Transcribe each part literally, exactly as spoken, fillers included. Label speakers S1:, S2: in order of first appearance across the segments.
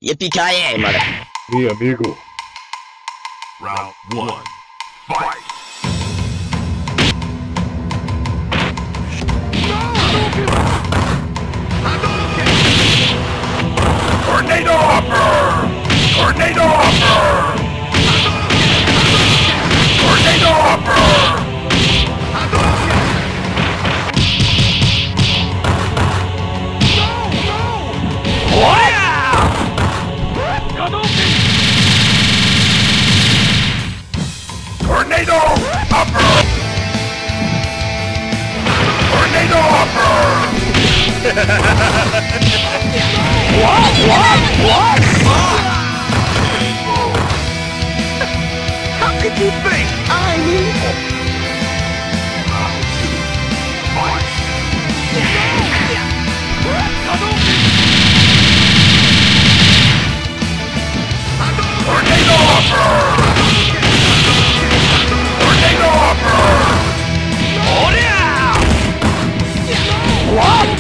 S1: Yippee-ki-yay, mother.
S2: Mi amigo.
S3: Round one. Fight! Tornado Hopper! Tornado Hopper! Tornado Hopper! What? Tornado Hopper! Tornado Hopper! What? What? What? How could you think I'm evil? Round two. Fight! Tornado Hopper! Tornado Hopper! Oh yeah! What?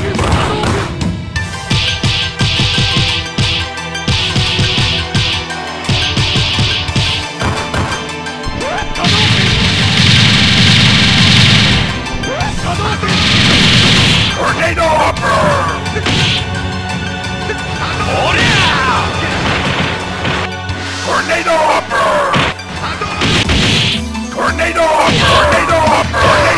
S3: Tornado Hopper! Oh yeah! Tornado Hopper! Tornado Hopper! Tornado Hopper!